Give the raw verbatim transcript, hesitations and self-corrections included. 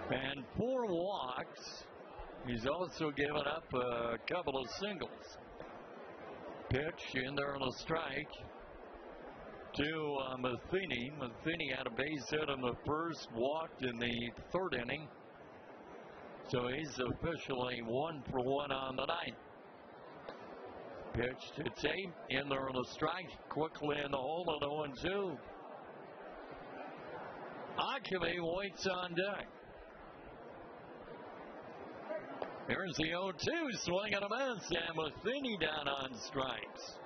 and four walks. He's also given up a couple of singles. Pitch in there on a strike to uh, Matheny. Matheny had a base hit in the first, walked in the third inning. So he's officially one for one on the night. Pitch to Tate, in there on a strike, quickly in the hole at oh and two. Acme waits on deck. Here's the oh two, swing and a miss, and Matheny down on strikes.